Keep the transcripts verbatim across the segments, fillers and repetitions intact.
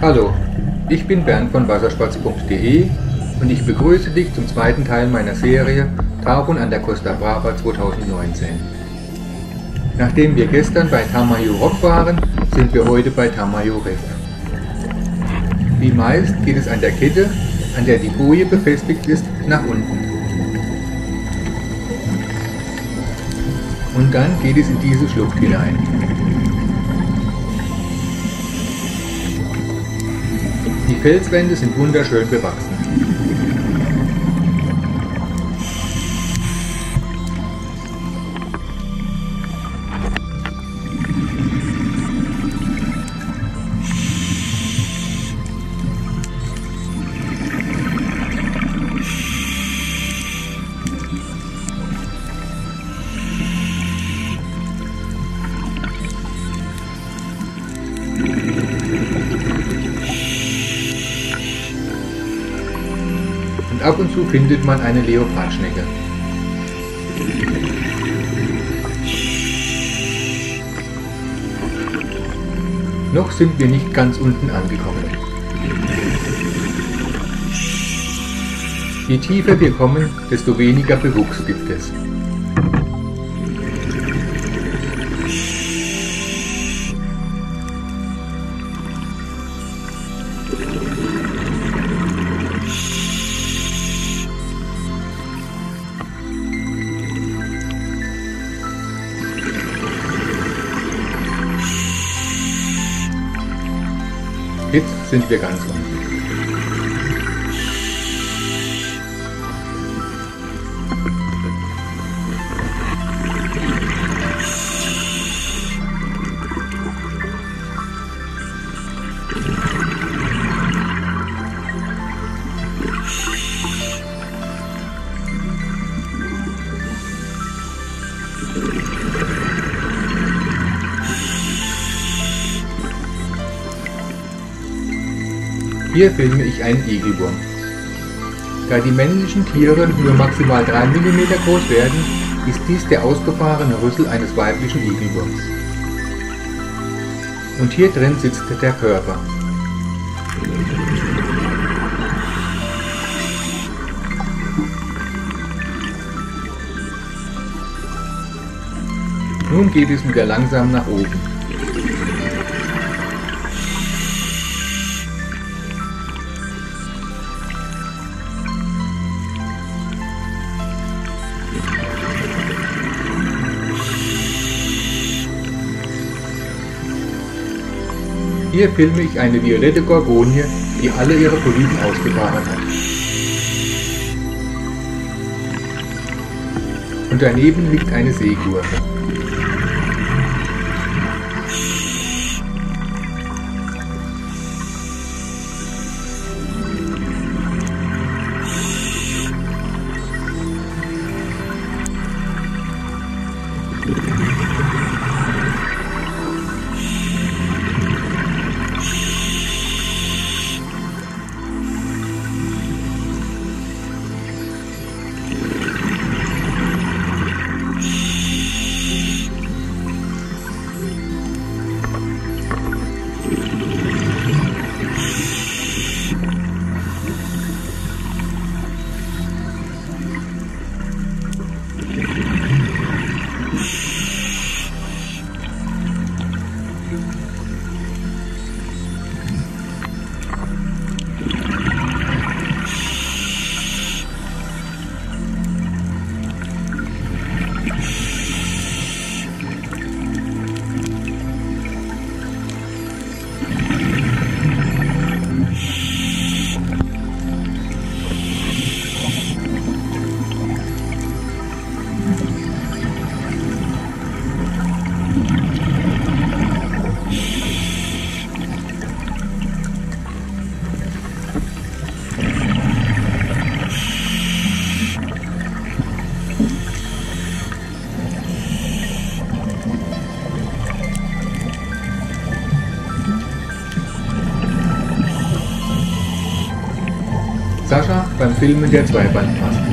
Hallo, ich bin Bernd von wasserspatz punkt de und ich begrüße dich zum zweiten Teil meiner Serie Tauchen an der Costa Brava zweitausendneunzehn. Nachdem wir gestern bei Tamayo Rock waren, sind wir heute bei Tamayo Reef. Wie meist geht es an der Kette, an der die Boje befestigt ist, nach unten. Und dann geht es in diese Schlucht hinein. Die Felswände sind wunderschön bewachsen. Und ab und zu findet man eine Leopardschnecke. Noch sind wir nicht ganz unten angekommen. Je tiefer wir kommen, desto weniger Bewuchs gibt es. Jetzt sind wir ganz unten. Hier filme ich einen Igelwurm. Da die männlichen Tiere nur maximal drei Millimeter groß werden, ist dies der ausgefahrene Rüssel eines weiblichen Igelwurms. Und hier drin sitzt der Körper. Nun geht es wieder langsam nach oben. Hier filme ich eine violette Gorgonie, die alle ihre Polypen ausgefahren hat. Und daneben liegt eine Seegurke. Sascha beim Filmen der Zweibandmasken.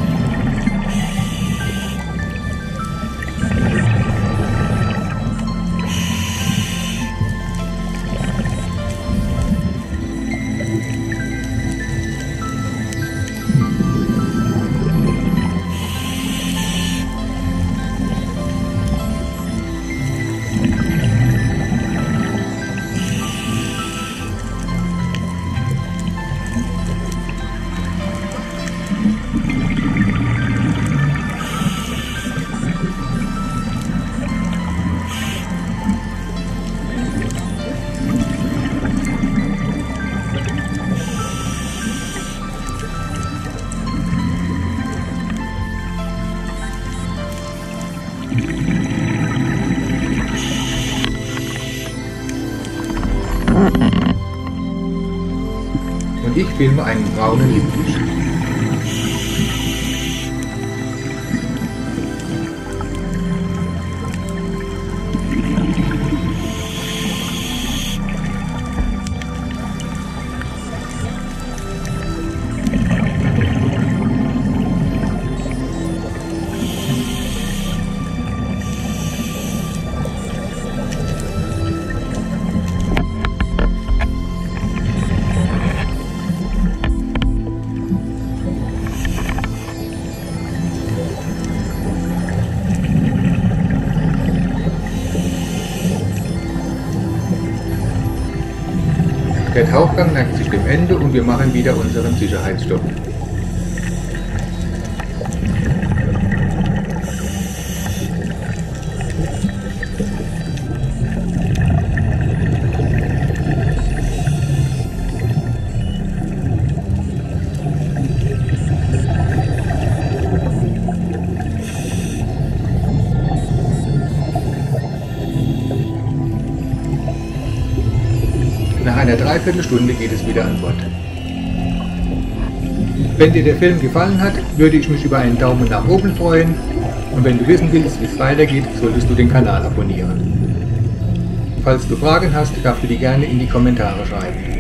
Und ich filme einen braunen Lippfisch. Der Tauchgang neigt sich dem Ende und wir machen wieder unseren Sicherheitsstopp. Nach einer Dreiviertelstunde geht es wieder an Bord. Wenn dir der Film gefallen hat, würde ich mich über einen Daumen nach oben freuen und wenn du wissen willst, wie es weitergeht, solltest du den Kanal abonnieren. Falls du Fragen hast, darfst du die gerne in die Kommentare schreiben.